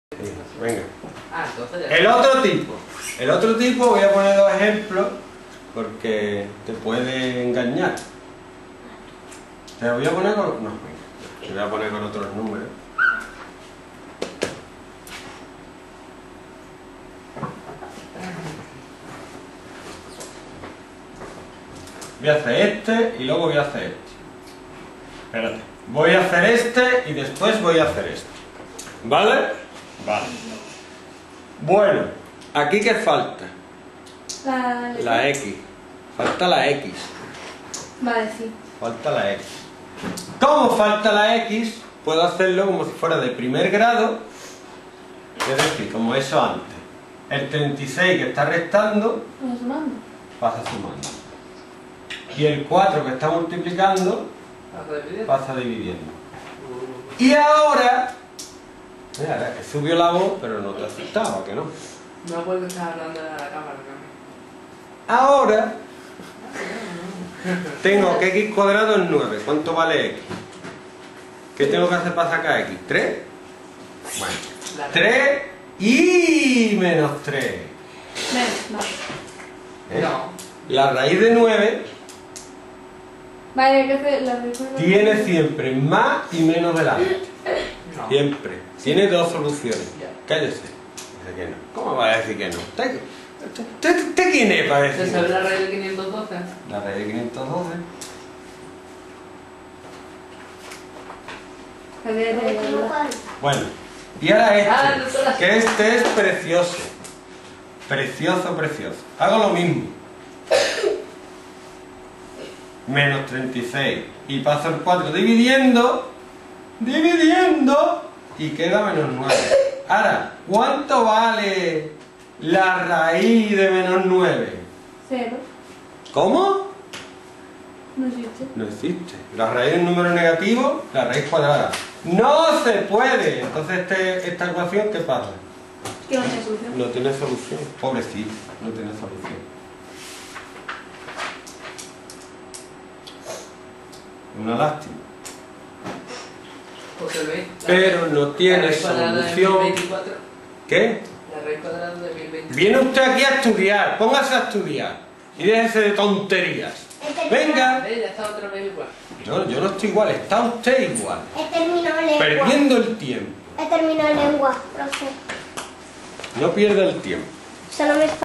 Sí, venga. Entonces ya. El otro tipo voy a poner dos ejemplos porque te puede engañar. Te voy a poner con... No, venga. Te voy a poner con otros números. Voy a hacer este y luego voy a hacer este. Espérate. Voy a hacer este y después voy a hacer este. ¿Vale? Vale. Bueno, ¿aquí qué falta? La X. Falta la X. Vale, sí. Falta la X. ¿Cómo falta la X? Puedo hacerlo como si fuera de primer grado. Es decir, como eso antes. El 36 que está restando ¿Vamos sumando? pasa sumando. Y el 4 que está multiplicando pasa dividiendo. Y ahora... Mira, que subió la voz, pero no te asustaba, que no. No puedo estar hablando de la cámara, ¿no? Ahora tengo que x cuadrado es 9. ¿Cuánto vale x? ¿Qué tengo que hacer para sacar x? ¿3? Bueno, 3 y menos 3. Vale. ¿Eh? No. La raíz de 9 Vale, que hacer la respuesta. tiene siempre más y menos delante. No. Siempre. Tiene dos soluciones. Ya. Cállese. Dice que no. ¿Cómo va a decir que no? ¿Usted quién es para ¿Se decir? sabe la raíz de 512? La raíz de 512. A ver, Bueno, y ahora no este, te la- que este es precioso. Precioso, precioso. Hago lo mismo. Menos 36. Y paso el 4 dividiendo. Y queda menos 9. Ahora, ¿cuánto vale la raíz de menos 9? 0. ¿Cómo? No existe. No existe. La raíz de un número negativo, la raíz cuadrada. ¡No se puede! Entonces esta ecuación, ¿qué pasa? Que no tiene solución. No tiene solución. Pobrecito, no tiene solución. Una lástima. José Luis. Pero no tiene La raíz cuadrada de solución. 1024. ¿Qué? La raíz cuadrada de 1024. Viene usted aquí a estudiar, póngase a estudiar. Y déjese de tonterías. Venga. Ya está otra vez igual. Yo no estoy igual, está usted igual. He terminado lengua. Perdiendo el tiempo. He terminado lengua, profe. No pierda el tiempo. Solo me